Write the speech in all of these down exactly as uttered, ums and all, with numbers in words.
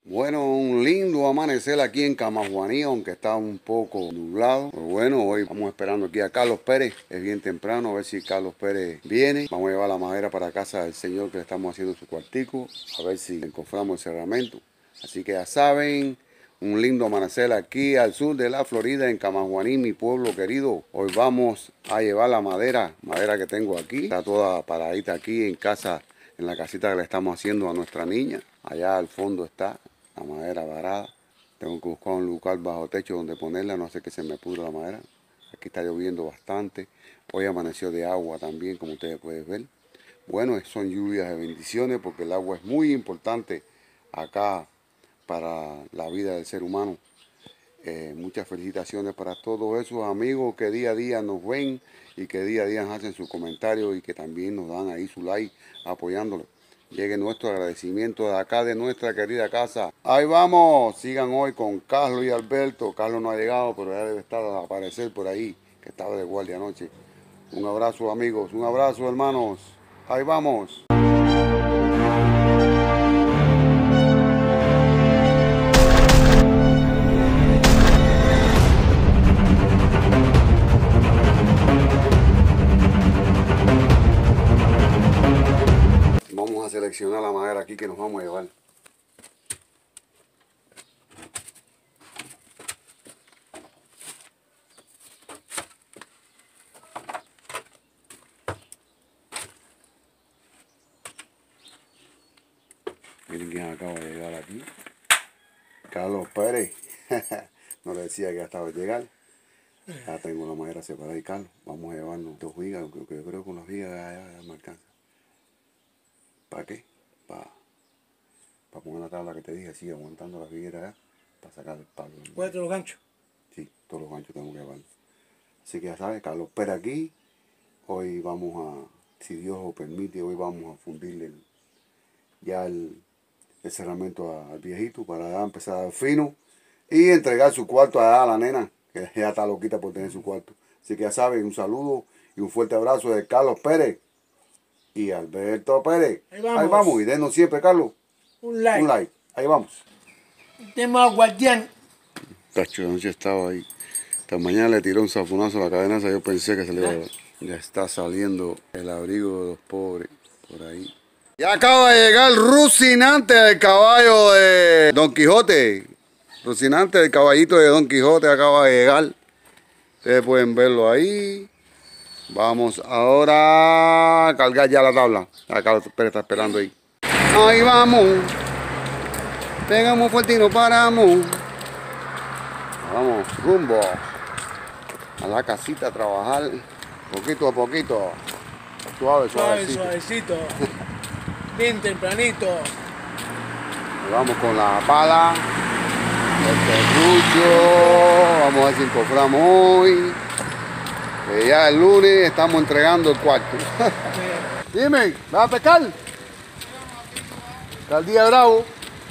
Bueno, un lindo amanecer aquí en Camajuaní, aunque está un poco nublado. Pero bueno, hoy vamos esperando aquí a Carlos Pérez. Es bien temprano, a ver si Carlos Pérez viene. Vamos a llevar la madera para casa del señor que le estamos haciendo su cuartico. A ver si encontramos el cerramento. Así que ya saben, un lindo amanecer aquí al sur de la Florida, en Camajuaní, mi pueblo querido. Hoy vamos a llevar la madera, madera que tengo aquí. Está toda paradita aquí en casa, en la casita que le estamos haciendo a nuestra niña. Allá al fondo está la madera varada. Tengo que buscar un lugar bajo techo donde ponerla, no sé que se me pudra la madera. Aquí está lloviendo bastante. Hoy amaneció de agua también, como ustedes pueden ver. Bueno, son lluvias de bendiciones porque el agua es muy importante acá para la vida del ser humano. Eh, muchas felicitaciones para todos esos amigos que día a día nos ven y que día a día nos hacen sus comentarios y que también nos dan ahí su like apoyándolos. Llegue nuestro agradecimiento de acá, de nuestra querida casa. Ahí vamos, sigan hoy con Carlos y Alberto. Carlos no ha llegado, pero ya debe estar a aparecer por ahí, que estaba de guardia anoche. Un abrazo, amigos, un abrazo, hermanos. Ahí vamos. Vamos a seleccionar la madera aquí que nos vamos a llevar. Miren quién acaba de llegar aquí. Carlos Pérez. No le decía que ya estaba a llegar. Ya tengo la madera separada y Carlos. Vamos a llevarnos dos vigas, porque yo creo que con las vigas ya, ya, ya me alcanza. ¿Para qué? Para pa poner la tabla que te dije, así aguantando las vigueras allá, para sacar el palo. ¿Puedes todos los ganchos? Sí, todos los ganchos tengo que llevar. Así que ya sabes, Carlos Pérez aquí. Hoy vamos a, si Dios lo permite, hoy vamos a fundirle el, ya el, el cerramiento a, al viejito para ya empezar a dar fino y entregar su cuarto allá a la nena, que ya está loquita por tener su cuarto. Así que ya saben, un saludo y un fuerte abrazo de Carlos Pérez y Alberto Pérez. Ahí vamos. Ahí vamos, y denos siempre, Carlos, Un like. un like. Ahí vamos. El tema guardián. Tacho, anoche estaba ahí. Esta mañana le tiró un zafunazo a la cadenaza. Yo pensé que se le iba a... Ya está saliendo el abrigo de los pobres por ahí. Ya acaba de llegar Rocinante, el caballo de Don Quijote. Rocinante, el caballito de Don Quijote, acaba de llegar. Ustedes pueden verlo ahí. Vamos ahora a cargar ya la tabla. Acá Pérez está esperando ahí. Ahí vamos. Pegamos fuerte y no paramos. Vamos, rumbo a la casita a trabajar. Poquito a poquito. Suave, Suave, suavecito. suavecito. Bien tempranito. Y vamos con la pala. El serrucho. Vamos a ver si encoframos hoy. Que ya el lunes estamos entregando el cuarto. Dime, ¿vas a pescar? Está el día bravo.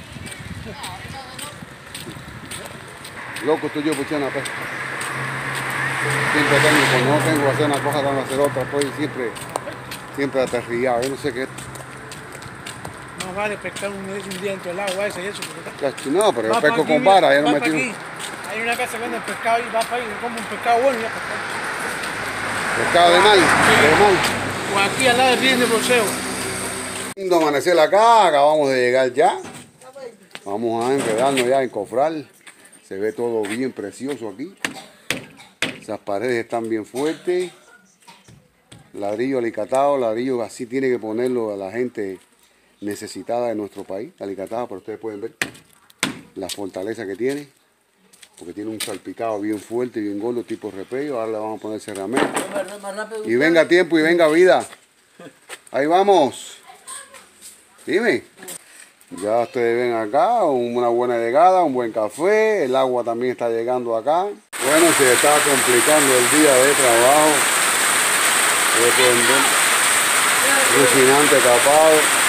Loco estoy yo por echar una pesca. Siempre tengo, cuando no tengo que hacer una cosa, tengo que hacer otra, estoy siempre, siempre aterrillado, yo no sé qué. Más vale pescar un, un día dentro del agua ese y eso. Porque... No, pero yo Va pesco pa' aquí, con vara, ya no va me pa' tiro. aquí. Hay una casa que vende pescado y va para ahí, como un pescado bueno y ya pescar. Pescado de mar, de mar. O aquí al lado del río de Broseo. Lindo amanecer acá, acabamos de llegar ya. Vamos a enredarnos ya, a encofrar. Se ve todo bien precioso aquí. Esas paredes están bien fuertes. Ladrillo alicatado, ladrillo así tiene que ponerlo a la gente necesitada de nuestro país. Alicatado, pero ustedes pueden ver la fortaleza que tiene. Porque tiene un salpicado bien fuerte, bien gordo, tipo repello. Ahora le vamos a poner cerramento. Y venga tiempo y venga vida. Ahí vamos. Dime. Ya ustedes ven acá una buena llegada, un buen café. El agua también está llegando acá. Bueno, se está complicando el día de trabajo. Ustedes pueden ver. Rocinante tapado.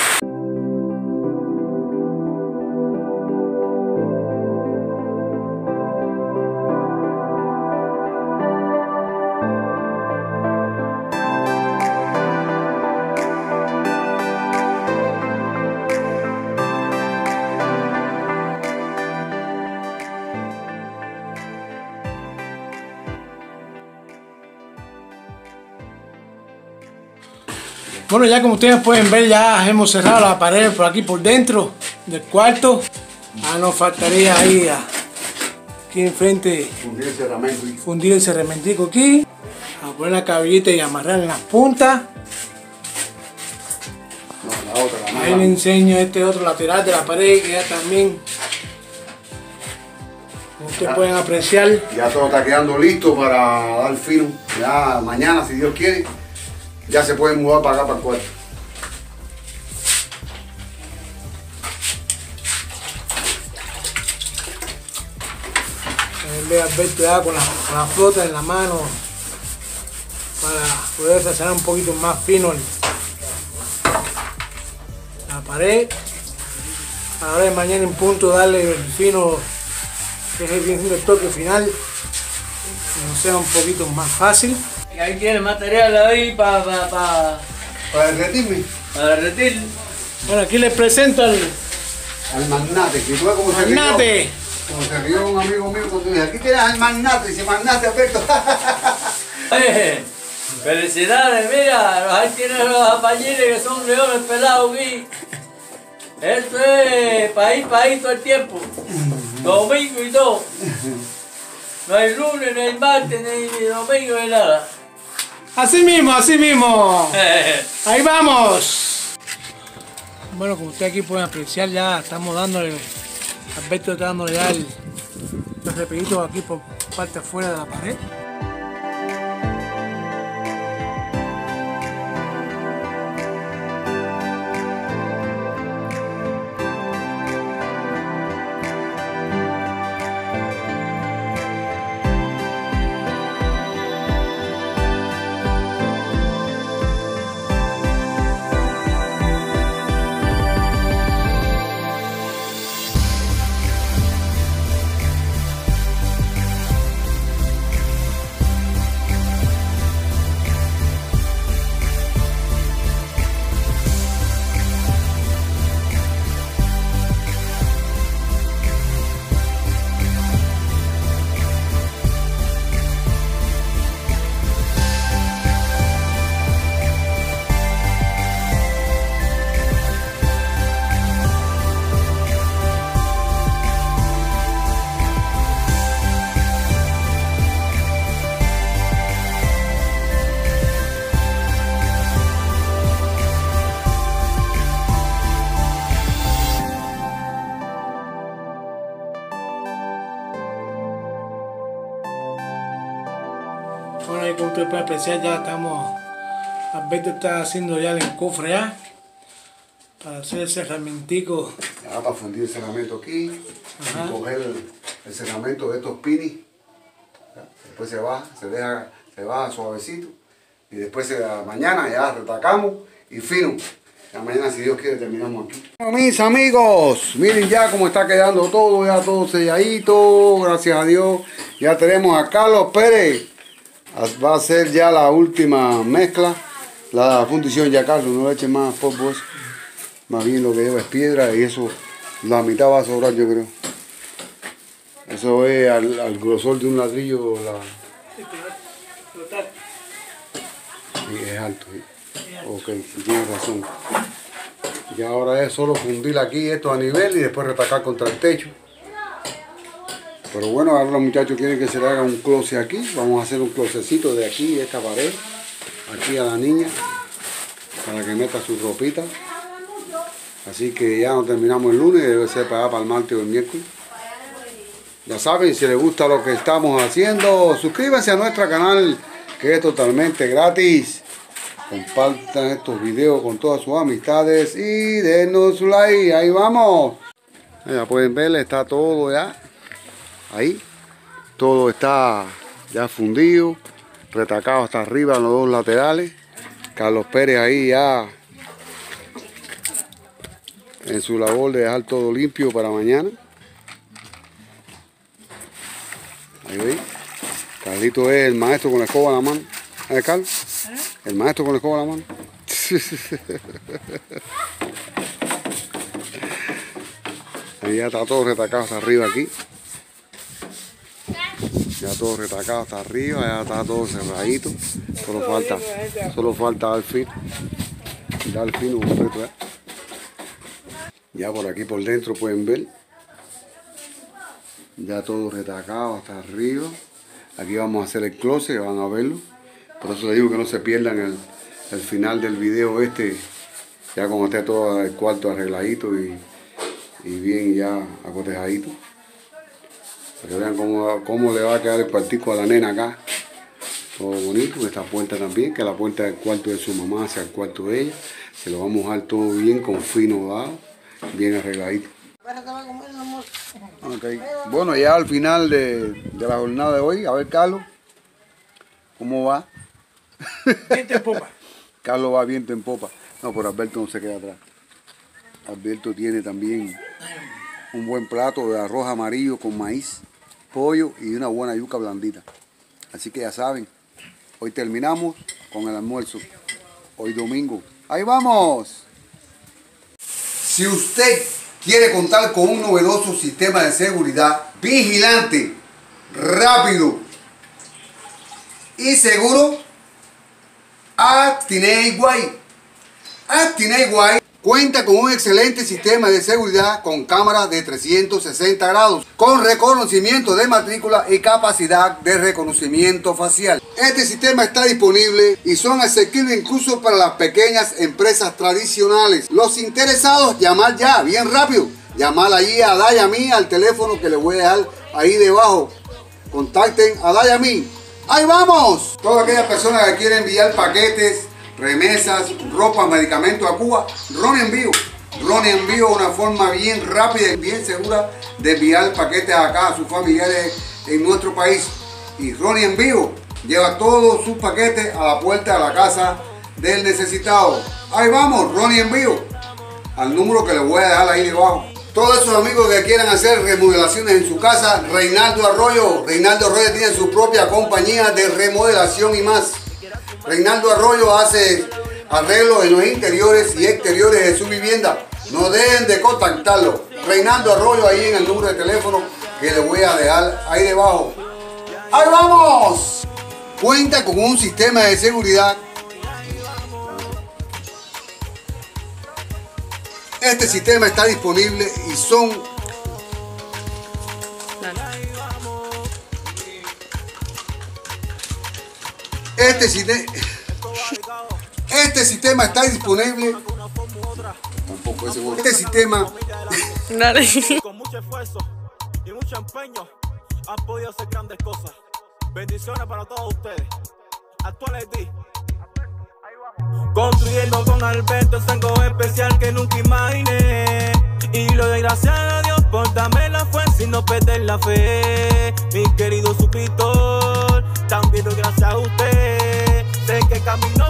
Bueno, ya como ustedes pueden ver, ya hemos cerrado la pared por aquí por dentro del cuarto. Ah, nos faltaría ahí aquí enfrente Fundir el cerramento. fundir el cerramentico aquí, a poner la cabellita y amarrar en las puntas. No, la otra, la Ahí le enseño este otro lateral de la pared que ya también, como ustedes pueden apreciar. Ya todo está quedando listo para dar fino. Ya mañana, si Dios quiere, ya se pueden mudar para acá, para el cuarto. Ve Alberto ya con la, con la flota en la mano para poder hacer un poquito más fino el, la pared. Ahora de mañana en punto darle el fino, que es el, bien siendo el toque final, que nos sea un poquito más fácil. Y ahí tiene material ahí para pa, pa, Para derretirme. para derretir. Bueno, aquí les presento al Al magnate, que tú ves como se magnate. rió. Como se rió un amigo mío cuando dije, aquí tienes al magnate, dice magnate Alberto. Eh, felicidades, mira, ahí tienes los apañiles que son leones pelados aquí. Esto es país, país todo el tiempo. Domingo y todo. No hay lunes, no hay martes, ni domingo, ni nada. Así mismo, así mismo. Eh, Ahí vamos. Bueno, como ustedes aquí pueden apreciar, ya estamos dándole, Alberto está dándole ya el, los repeguitos aquí por parte afuera de la pared. Bueno, ahí como ustedes pueden apreciar, ya estamos, Alberto está haciendo ya el encofre ya, para hacer el cerramentico. Ya para fundir el cerramento aquí, Ajá. y coger el, el cerramento de estos pinis. ¿Ya? Después se baja, se deja, se baja suavecito. Y después se, mañana ya retacamos y fino. Ya mañana, si Dios quiere, terminamos aquí. Bueno, mis amigos, miren ya cómo está quedando todo, ya todo selladito, gracias a Dios. Ya tenemos a Carlos Pérez. Va a ser ya la última mezcla. La fundición ya, Carlos, no le eches más polvo eso. Más bien lo que lleva es piedra y eso, la mitad va a sobrar, yo creo. Eso es al, al grosor de un ladrillo. La... Sí, es alto. Sí. Ok, sí, tienes razón. Y ahora es solo fundir aquí esto a nivel y después retacar contra el techo. Pero bueno, ahora los muchachos quieren que se le haga un closet aquí. Vamos a hacer un closetcito de aquí, de esta pared. Aquí a la niña, para que meta su ropita. Así que ya no terminamos el lunes, debe ser para, para el martes o el miércoles. Ya saben, si les gusta lo que estamos haciendo, suscríbanse a nuestro canal, que es totalmente gratis. Compartan estos videos con todas sus amistades y denos su like. Ahí vamos. Ya pueden ver, está todo ya. Ahí. Todo está ya fundido, retacado hasta arriba en los dos laterales. Carlos Pérez ahí ya en su labor de dejar todo limpio para mañana. Ahí veis. Carlito es el maestro con la escoba en la mano. ¿Eh, Carlos? El maestro con la escoba en la mano. Ahí ya está todo retacado hasta arriba aquí. Ya todo retacado hasta arriba, ya está todo cerradito. Solo falta, solo falta dar fin. quitar el fino completo, ¿eh? Ya por aquí por dentro pueden ver. Ya todo retacado hasta arriba. Aquí vamos a hacer el closet, van a verlo. Por eso les digo que no se pierdan el, el final del video este. Ya como esté todo el cuarto arregladito y, y bien ya acotejadito. Para que vean cómo, cómo le va a quedar el cuartico a la nena acá. Todo bonito. Esta puerta también, que es la puerta del cuarto de su mamá hacia el cuarto de ella. Se lo vamos a dejar todo bien, con fino dado, bien arregladito. Okay. Bueno, ya al final de, de la jornada de hoy, a ver Carlos, ¿cómo va? Viento en popa. Carlos va viento en popa. No, pero Alberto no se queda atrás. Alberto tiene también un buen plato de arroz amarillo con maíz, pollo y una buena yuca blandita. Así que ya saben, hoy terminamos con el almuerzo. Hoy domingo. ¡Ahí vamos! Si usted quiere contar con un novedoso sistema de seguridad vigilante, rápido y seguro, ActinAY. ActinAY cuenta con un excelente sistema de seguridad con cámaras de trescientos sesenta grados, con reconocimiento de matrícula y capacidad de reconocimiento facial. Este sistema está disponible y son asequibles incluso para las pequeñas empresas tradicionales. Los interesados, llamar ya, bien rápido. Llamar allí a Dayami al teléfono que les voy a dejar ahí debajo. Contacten a Dayami. ¡Ahí vamos! Todas aquellas personas que quieren enviar paquetes, remesas, ropa, medicamentos a Cuba, Ron Envío. Ron Envío es una forma bien rápida y bien segura de enviar paquetes acá a sus familiares en nuestro país. Y Ron Envío lleva todos sus paquetes a la puerta de la casa del necesitado. Ahí vamos, Ron Envío, al número que les voy a dejar ahí debajo. Todos esos amigos que quieran hacer remodelaciones en su casa, Reinaldo Arroyo. Reinaldo Arroyo tiene su propia compañía de remodelación y más. Reinaldo Arroyo hace arreglos en los interiores y exteriores de su vivienda. No dejen de contactarlo. Reinaldo Arroyo ahí en el número de teléfono que les voy a dejar ahí debajo. ¡Ahí vamos! Cuenta con un sistema de seguridad. Este sistema está disponible y son este sistema este sistema está disponible tampoco es seguro. Este sistema con mucho esfuerzo y mucho empeño han podido hacer grandes cosas. Bendiciones para todos ustedes. Actuality. Construyendo con Alberto es algo especial que nunca imaginé. Y lo doy gracias a Dios por darme la fuerza y no perder la fe. Mi querido suscriptor, también doy gracias a usted. Sé que camino